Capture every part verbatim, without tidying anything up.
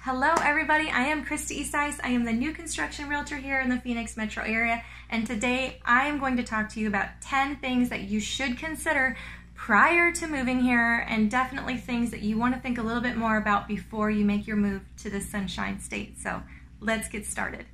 Hello everybody, I am Kristi Isais. I am the new construction realtor here in the Phoenix metro area, and today I am going to talk to you about ten things that you should consider prior to moving here, and definitely things that you want to think a little bit more about before you make your move to the Sunshine State. So let's get started.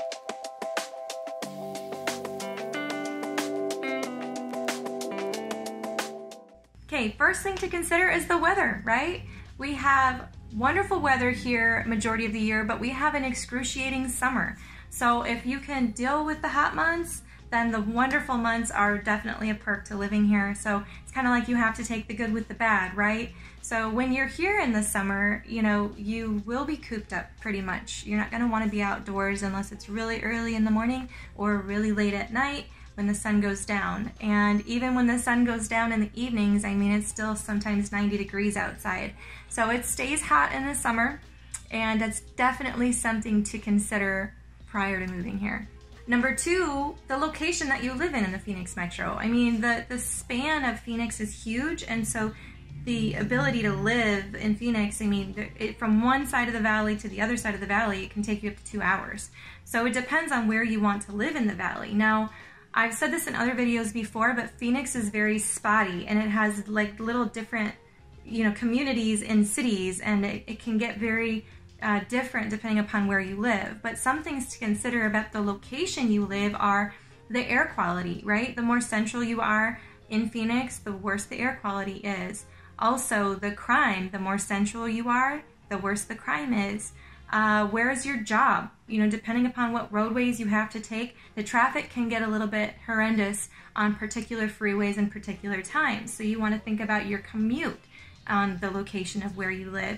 Okay, first thing to consider is the weather, right? We have wonderful weather here majority of the year, but we have an excruciating summer. So if you can deal with the hot months, then the wonderful months are definitely a perk to living here. So it's kind of like you have to take the good with the bad, right? So when you're here in the summer, you know, you will be cooped up pretty much. You're not going to want to be outdoors unless it's really early in the morning or really late at night when the sun goes down. And even when the sun goes down in the evenings, I mean, it's still sometimes ninety degrees outside. So it stays hot in the summer, and that's definitely something to consider prior to moving here. Number two, the location that you live in in the Phoenix metro. I mean, the, the span of Phoenix is huge, and so the ability to live in Phoenix, I mean, it, from one side of the valley to the other side of the valley, it can take you up to two hours. So it depends on where you want to live in the valley. Now, I've said this in other videos before, but Phoenix is very spotty, and it has like little different, you know, communities in cities, and it, it can get very uh, different depending upon where you live. But some things to consider about the location you live are the air quality, right? The more central you are in Phoenix, the worse the air quality is. Also, the crime, the more central you are, the worse the crime is. Uh, where is your job? You know, depending upon what roadways you have to take, the traffic can get a little bit horrendous on particular freeways and particular times. So you want to think about your commute on the location of where you live.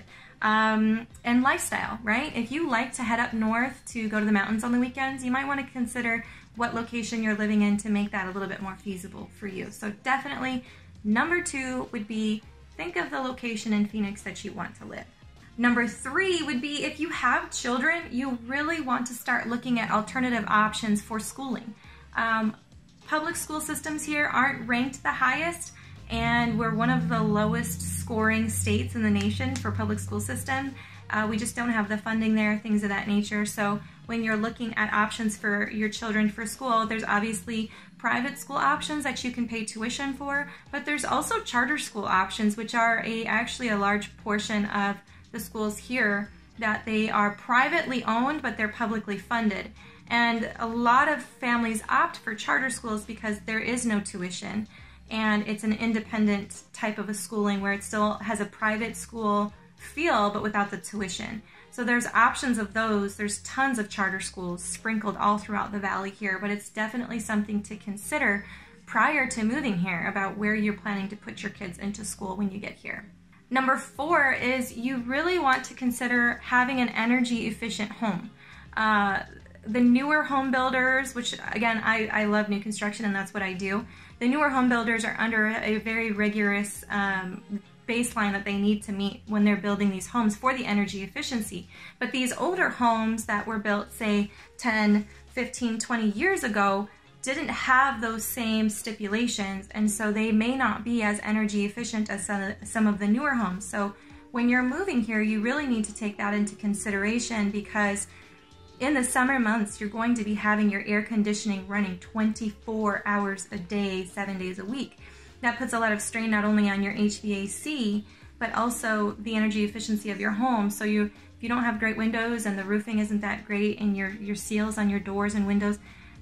Um, and lifestyle, right? If you like to head up north to go to the mountains on the weekends, you might want to consider what location you're living in to make that a little bit more feasible for you. So definitely number two would be think of the location in Phoenix that you want to live. Number three would be if you have children, you really want to start looking at alternative options for schooling. Um, public school systems here aren't ranked the highest, and we're one of the lowest scoring states in the nation for public school system. Uh, we just don't have the funding there, things of that nature. So when you're looking at options for your children for school, there's obviously private school options that you can pay tuition for, but there's also charter school options, which are a actually a large portion of the schools here, that they are privately owned, but they're publicly funded. And a lot of families opt for charter schools because there is no tuition, and it's an independent type of a schooling where it still has a private school feel, but without the tuition. So there's options of those. There's tons of charter schools sprinkled all throughout the valley here, but it's definitely something to consider prior to moving here about where you're planning to put your kids into school when you get here. Number four is you really want to consider having an energy efficient home. Uh, the newer home builders, which again, I, I love new construction and that's what I do. The newer home builders are under a very rigorous um, baseline that they need to meet when they're building these homes for the energy efficiency. But these older homes that were built, say ten, fifteen, twenty years ago, didn't have those same stipulations, and so they may not be as energy efficient as some of the newer homes. So when you're moving here, you really need to take that into consideration, because in the summer months, you're going to be having your air conditioning running twenty-four hours a day, seven days a week. That puts a lot of strain not only on your H V A C, but also the energy efficiency of your home. So you, if you don't have great windows and the roofing isn't that great, and your, your seals on your doors and windows,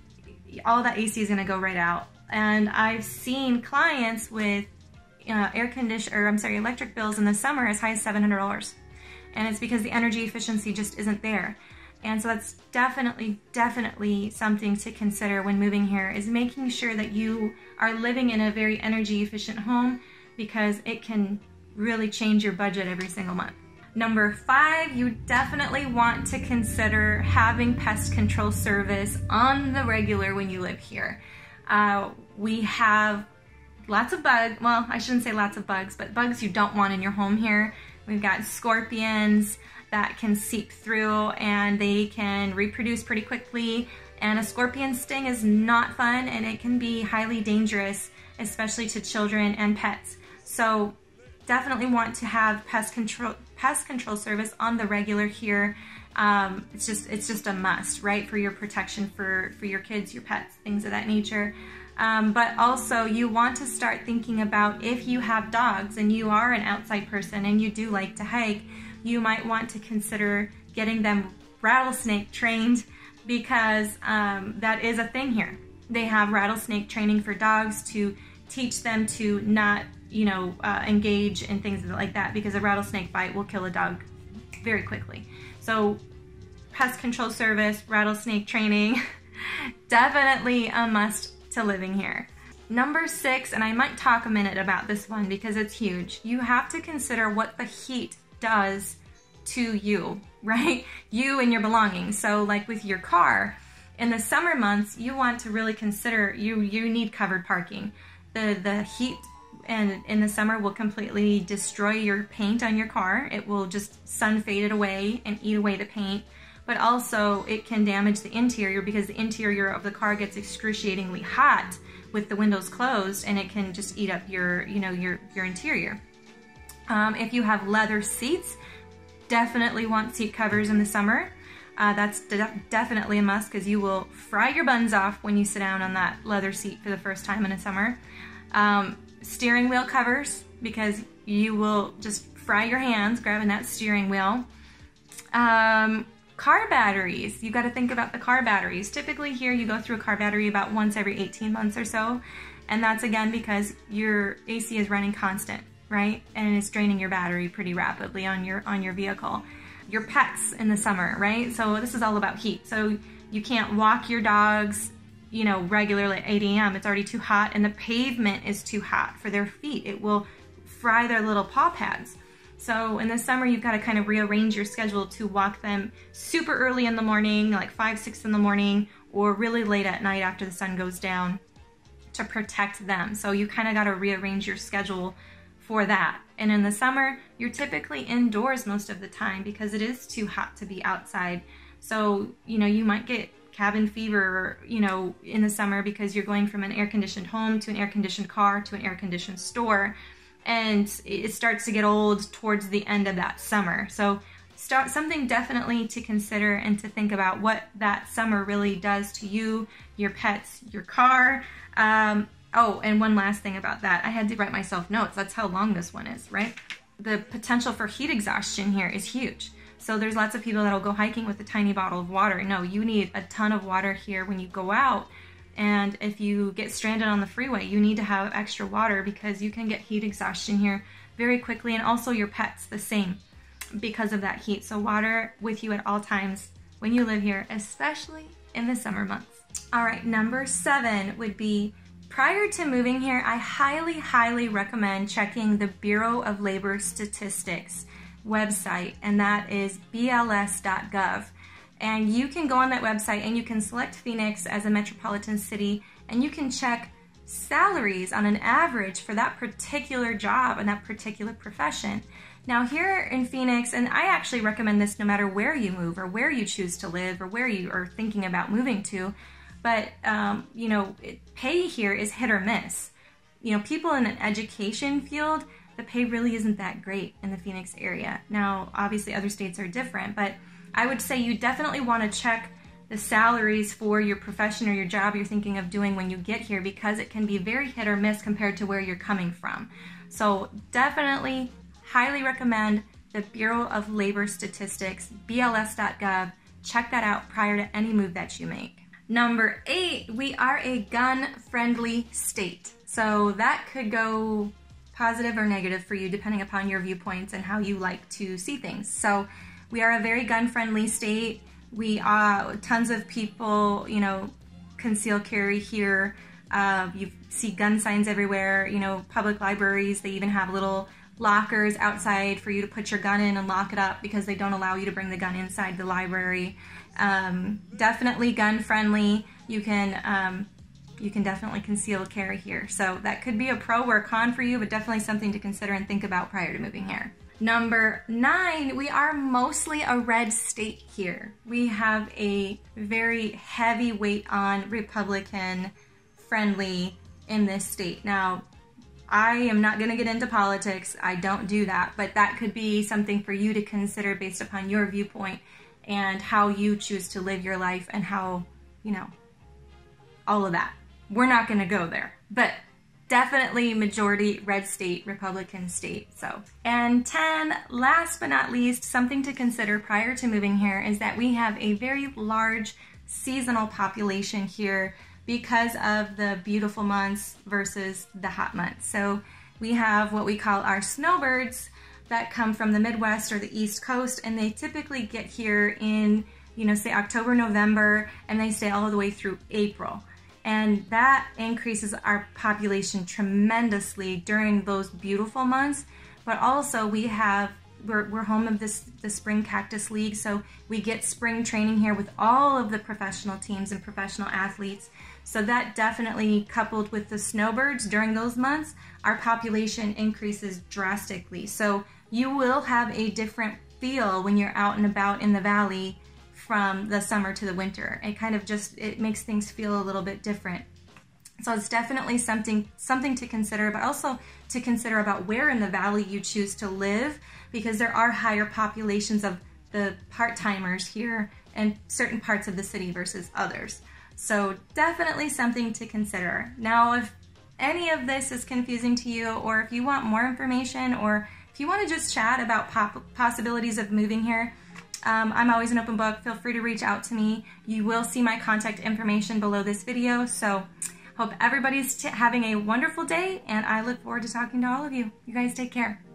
all that A C is going to go right out. And I've seen clients with uh, air condition, or I'm sorry, electric bills in the summer as high as seven hundred dollars. And it's because the energy efficiency just isn't there. And so that's definitely, definitely something to consider when moving here, is making sure that you are living in a very energy efficient home, because it can really change your budget every single month. Number five, you definitely want to consider having pest control service on the regular when you live here. Uh, we have lots of bugs, well, I shouldn't say lots of bugs, but bugs you don't want in your home here. We've got scorpions that can seep through, and they can reproduce pretty quickly. And a scorpion sting is not fun, and it can be highly dangerous, especially to children and pets. So definitely want to have pest control pest control service on the regular here. Um, it's just it's just a must, right, for your protection for for your kids, your pets, things of that nature. Um, but also you want to start thinking about, if you have dogs and you are an outside person and you do like to hike, you might want to consider getting them rattlesnake trained, because um, that is a thing here. They have rattlesnake training for dogs to teach them to not, you know, uh, engage in things like that, because a rattlesnake bite will kill a dog very quickly. So pest control service, rattlesnake training, definitely a must to living here. Number six, and I might talk a minute about this one because it's huge. You have to consider what the heat does to you, right? You and your belongings. So like with your car, in the summer months, you want to really consider, you, you need covered parking. The, the heat and in the summer will completely destroy your paint on your car. It will just sun fade it away and eat away the paint. But also it can damage the interior, because the interior of the car gets excruciatingly hot with the windows closed, and it can just eat up your, you know, your, your interior. Um, if you have leather seats, definitely want seat covers in the summer. Uh, that's de definitely a must, because you will fry your buns off when you sit down on that leather seat for the first time in the summer. Um, steering wheel covers, because you will just fry your hands grabbing that steering wheel. Um, car batteries, you got to think about the car batteries. Typically here you go through a car battery about once every eighteen months or so, and that's again because your A C is running constant, right? And it's draining your battery pretty rapidly on your on your vehicle. Your pets in the summer, right? So this is all about heat. So you can't walk your dogs, you know, regularly at eight A M It's already too hot, and the pavement is too hot for their feet. It will fry their little paw pads. So in the summer, you've got to kind of rearrange your schedule to walk them super early in the morning, like five, six in the morning, or really late at night after the sun goes down, to protect them. So you kind of got to rearrange your schedule for that. And in the summer, you're typically indoors most of the time because it is too hot to be outside. So, you know, you might get cabin fever, you know, in the summer because you're going from an air-conditioned home to an air-conditioned car to an air-conditioned store. And it starts to get old towards the end of that summer. So start something definitely to consider and to think about what that summer really does to you, your pets, your car. Um, oh, and one last thing about that. I had to write myself notes. That's how long this one is, right? The potential for heat exhaustion here is huge. So there's lots of people that'll go hiking with a tiny bottle of water. No, you need a ton of water here when you go out. And if you get stranded on the freeway, you need to have extra water because you can get heat exhaustion here very quickly, and also your pets the same because of that heat. So water with you at all times when you live here, especially in the summer months. All right, number seven would be, prior to moving here, I highly, highly recommend checking the Bureau of Labor Statistics website, and that is B L S dot gov. And you can go on that website and you can select Phoenix as a metropolitan city, and you can check salaries on an average for that particular job and that particular profession. Now here in Phoenix, and I actually recommend this no matter where you move or where you choose to live or where you are thinking about moving to, but um, you know, it, pay here is hit or miss. You know, people in an education field, the pay really isn't that great in the Phoenix area. Now, obviously other states are different, but I would say you definitely want to check the salaries for your profession or your job you're thinking of doing when you get here, because it can be very hit or miss compared to where you're coming from. So definitely highly recommend the Bureau of Labor Statistics, B L S dot gov. Check that out prior to any move that you make. Number eight, we are a gun-friendly state. So that could go positive or negative for you depending upon your viewpoints and how you like to see things. So we are a very gun-friendly state. We uh, tons of people, you know, conceal carry here. Uh, you see gun signs everywhere. You know, public libraries, they even have little lockers outside for you to put your gun in and lock it up because they don't allow you to bring the gun inside the library. Um, definitely gun-friendly. You can um, you can definitely conceal carry here. So that could be a pro or a con for you, but definitely something to consider and think about prior to moving here. Number nine, we are mostly a red state here. We have a very heavy weight on Republican friendly in this state. Now, I am not going to get into politics. I don't do that, but that could be something for you to consider based upon your viewpoint and how you choose to live your life and how, you know, all of that. We're not going to go there, but definitely majority red state, Republican state. So, and ten, last but not least, something to consider prior to moving here is that we have a very large seasonal population here because of the beautiful months versus the hot months. So we have what we call our snowbirds that come from the Midwest or the East Coast, and they typically get here in, you know, say October, November, and they stay all the way through April. And that increases our population tremendously during those beautiful months. But also we have, we're, we're home of this the Spring Cactus League, so we get spring training here with all of the professional teams and professional athletes. So that definitely, coupled with the snowbirds during those months, our population increases drastically. So you will have a different feel when you're out and about in the valley from the summer to the winter. It kind of just, it makes things feel a little bit different. So it's definitely something something to consider, but also to consider about where in the valley you choose to live, because there are higher populations of the part-timers here in certain parts of the city versus others. So definitely something to consider. Now, if any of this is confusing to you, or if you want more information, or if you want to just chat about pop possibilities of moving here, Um, I'm always an open book. Feel free to reach out to me. You will see my contact information below this video. So hope everybody's t having a wonderful day, and I look forward to talking to all of you. You guys take care.